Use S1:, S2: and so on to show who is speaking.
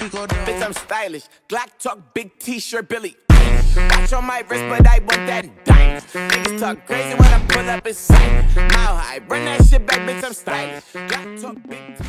S1: Bitch, I'm stylish. Glock talk, big t-shirt, Billy. Watch on my wrist, but I want that dime. Niggas talk crazy when I pull up in sight. Mile high, run that shit back, bitch, I'm stylish. Glock talk, big